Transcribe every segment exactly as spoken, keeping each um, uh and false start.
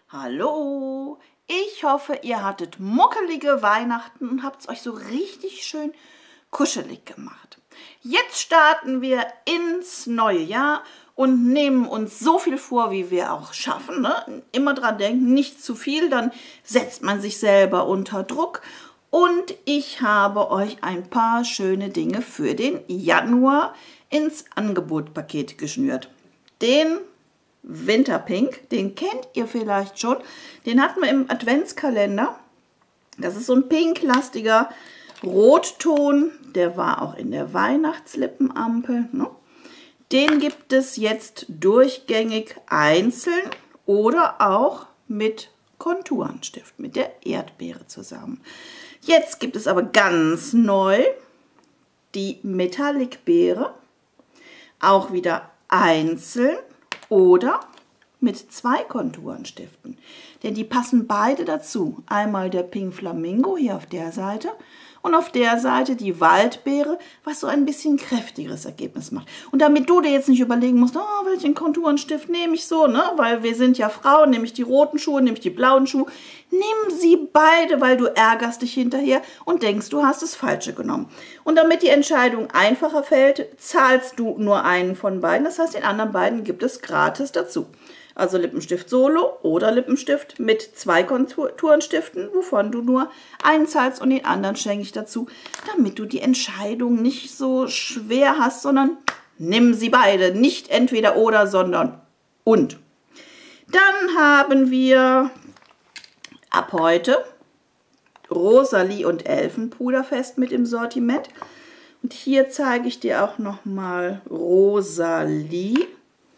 Hallo, ich hoffe, ihr hattet muckelige Weihnachten und habt es euch so richtig schön kuschelig gemacht. Jetzt starten wir ins neue Jahr und nehmen uns so viel vor, wie wir auch schaffen. Ne? Immer dran denken, nicht zu viel, dann setzt man sich selber unter Druck. Und ich habe euch ein paar schöne Dinge für den Januar ins Angebotpaket geschnürt. Den Winterpink, den kennt ihr vielleicht schon. Den hatten wir im Adventskalender. Das ist so ein pinklastiger Rotton. Der war auch in der Weihnachtslippenampel. Ne? Den gibt es jetzt durchgängig einzeln oder auch mit Konturenstift, mit der Erdbeere zusammen. Jetzt gibt es aber ganz neu die Metallic-Beere. Auch wieder einzeln oder mit zwei Konturenstiften, denn die passen beide dazu. Einmal der Pink Flamingo hier auf der Seite und auf der Seite die Waldbeere, was so ein bisschen kräftigeres Ergebnis macht. Und damit du dir jetzt nicht überlegen musst, oh, welchen Konturenstift nehme ich so, ne? Weil wir sind ja Frauen, nehme ich die roten Schuhe, nehme ich die blauen Schuhe, nimm sie beide, weil du ärgerst dich hinterher und denkst, du hast das Falsche genommen. Und damit die Entscheidung einfacher fällt, zahlst du nur einen von beiden, das heißt, den anderen beiden gibt es gratis dazu. Also Lippenstift Solo oder Lippenstift mit zwei Konturenstiften, wovon du nur einen zahlst und den anderen schenke ich dazu, damit du die Entscheidung nicht so schwer hast, sondern nimm sie beide. Nicht entweder oder, sondern und. Dann haben wir ab heute Rosalie und Elfenpuderfest mit im Sortiment. Und hier zeige ich dir auch nochmal Rosalie.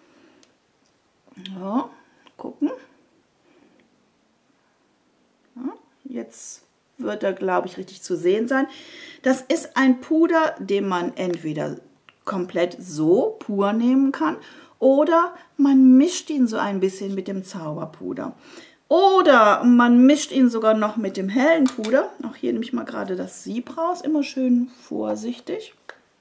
Ja, gucken. Ja, jetzt wird er, glaube ich, richtig zu sehen sein. Das ist ein Puder, den man entweder komplett so pur nehmen kann oder man mischt ihn so ein bisschen mit dem Zauberpuder. Oder man mischt ihn sogar noch mit dem hellen Puder. Auch hier nehme ich mal gerade das Sieb raus, immer schön vorsichtig.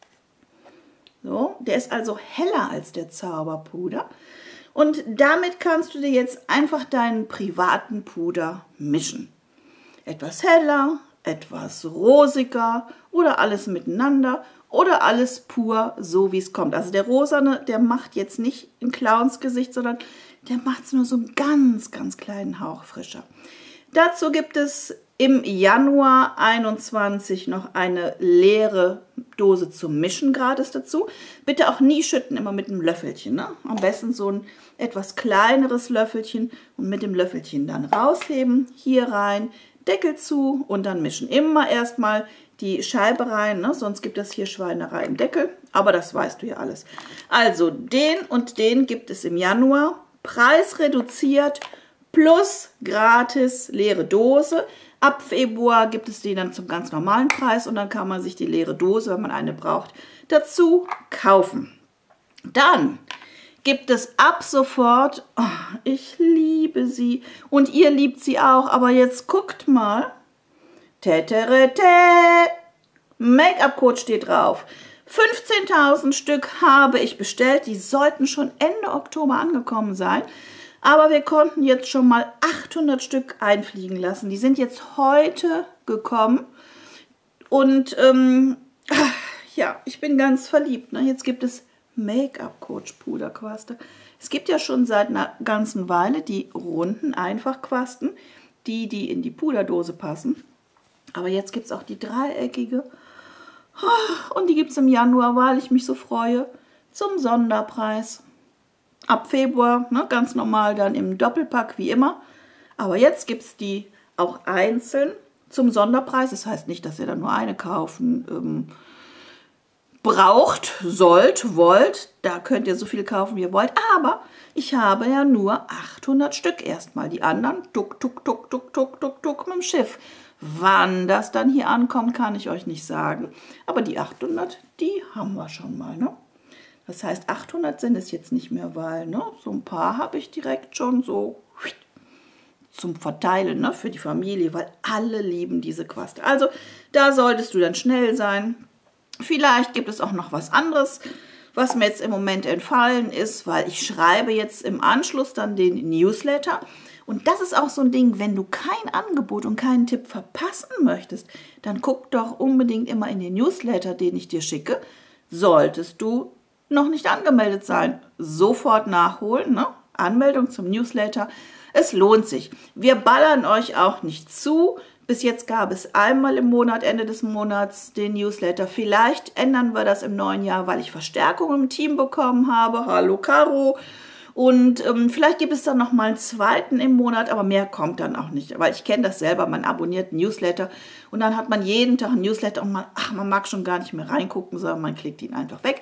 So, der ist also heller als der Zauberpuder. Und damit kannst du dir jetzt einfach deinen privaten Puder mischen. Etwas heller, etwas rosiger oder alles miteinander oder alles pur, so wie es kommt. Also der Rosane, der macht jetzt nicht ein Clownsgesicht, sondern der macht es nur so einen ganz, ganz kleinen Hauch frischer. Dazu gibt es im Januar einundzwanzig noch eine leere Dose zum Mischen gratis dazu. Bitte auch nie schütten, immer mit einem Löffelchen. Ne? Am besten so ein etwas kleineres Löffelchen und mit dem Löffelchen dann rausheben, hier rein, Deckel zu und dann mischen. Immer erstmal die Scheibe rein, ne? Sonst gibt es hier Schweinerei im Deckel, aber das weißt du ja alles. Also den und den gibt es im Januar, Preis reduziert plus gratis leere Dose. Ab Februar gibt es die dann zum ganz normalen Preis und dann kann man sich die leere Dose, wenn man eine braucht, dazu kaufen. Dann gibt es ab sofort, oh, ich liebe sie und ihr liebt sie auch, aber jetzt guckt mal, Täterete, Make-up-Code steht drauf. fünfzehntausend Stück habe ich bestellt, die sollten schon Ende Oktober angekommen sein. Aber wir konnten jetzt schon mal achthundert Stück einfliegen lassen. Die sind jetzt heute gekommen. Und ähm, ja, ich bin ganz verliebt. Ne? Jetzt gibt es Make-up-Coach Puderquaste. Es gibt ja schon seit einer ganzen Weile die runden Einfachquasten, die, die in die Puderdose passen. Aber jetzt gibt es auch die dreieckige. Und die gibt es im Januar, weil ich mich so freue, zum Sonderpreis. Ab Februar, ne, ganz normal dann im Doppelpack wie immer. Aber jetzt gibt es die auch einzeln zum Sonderpreis. Das heißt nicht, dass ihr dann nur eine kaufen ähm, braucht, sollt, wollt. Da könnt ihr so viel kaufen, wie ihr wollt. Aber ich habe ja nur achthundert Stück erstmal. Die anderen tuck, tuck, tuck, tuck, tuck, tuck, tuck mit dem Schiff. Wann das dann hier ankommt, kann ich euch nicht sagen. Aber die achthundert, die haben wir schon mal, ne? Das heißt, achthundert sind es jetzt nicht mehr, weil ne, so ein paar habe ich direkt schon so zum Verteilen, ne, für die Familie, weil alle lieben diese Quaste. Also da solltest du dann schnell sein. Vielleicht gibt es auch noch was anderes, Was mir jetzt im Moment entfallen ist, weil ich schreibe jetzt im Anschluss dann den Newsletter. Und das ist auch so ein Ding, wenn du kein Angebot und keinen Tipp verpassen möchtest, dann guck doch unbedingt immer in den Newsletter, den ich dir schicke. Solltest du noch nicht angemeldet sein, sofort nachholen, ne? Anmeldung zum Newsletter. Es lohnt sich. Wir ballern euch auch nicht zu. Bis jetzt gab es einmal im Monat, Ende des Monats, den Newsletter. Vielleicht ändern wir das im neuen Jahr, weil ich Verstärkung im Team bekommen habe. Hallo Caro. Und ähm, vielleicht gibt es dann noch mal einen zweiten im Monat, aber mehr kommt dann auch nicht. Weil ich kenne das selber, man abonniert einen Newsletter und dann hat man jeden Tag einen Newsletter und man, ach, man mag schon gar nicht mehr reingucken, sondern man klickt ihn einfach weg.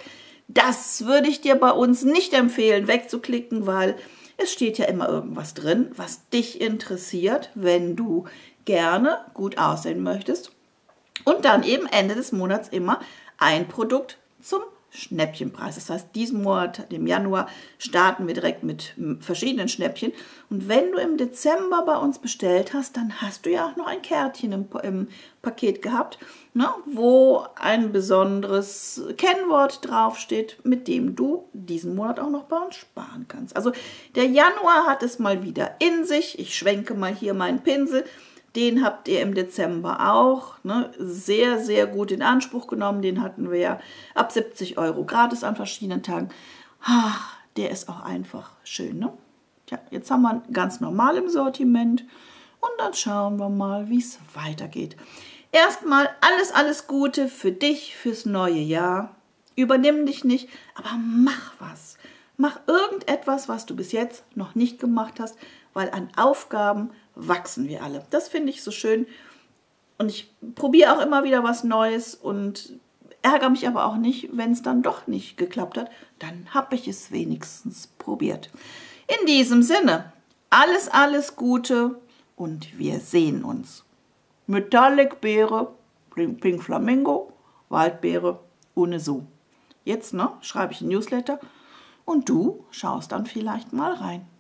Das würde ich dir bei uns nicht empfehlen, wegzuklicken, weil es steht ja immer irgendwas drin, was dich interessiert, wenn du gerne gut aussehen möchtest. Und dann eben Ende des Monats immer ein Produkt zum Schnäppchenpreis. Das heißt, diesen Monat, im Januar, starten wir direkt mit verschiedenen Schnäppchen. Und wenn du im Dezember bei uns bestellt hast, dann hast du ja auch noch ein Kärtchen im, im Paket gehabt, ne, wo ein besonderes Kennwort draufsteht, mit dem du diesen Monat auch noch bei uns sparen kannst. Also der Januar hat es mal wieder in sich. Ich schwenke mal hier meinen Pinsel. Den habt ihr im Dezember auch, ne, sehr, sehr gut in Anspruch genommen. Den hatten wir ja ab siebzig Euro gratis an verschiedenen Tagen. Ach, der ist auch einfach schön, ne? Tja, jetzt haben wir ihn ganz normal im Sortiment und dann schauen wir mal, wie es weitergeht. Erstmal alles, alles Gute für dich, fürs neue Jahr. Übernimm dich nicht, aber mach was. Mach irgendetwas, was du bis jetzt noch nicht gemacht hast, weil an Aufgaben wachsen wir alle. Das finde ich so schön und ich probiere auch immer wieder was Neues und ärgere mich aber auch nicht, wenn es dann doch nicht geklappt hat. Dann habe ich es wenigstens probiert. In diesem Sinne, alles, alles Gute und wir sehen uns. Metallic Beere, Pink Flamingo, Waldbeere, ohne so. Jetzt ne, schreibe ich ein Newsletter und du schaust dann vielleicht mal rein.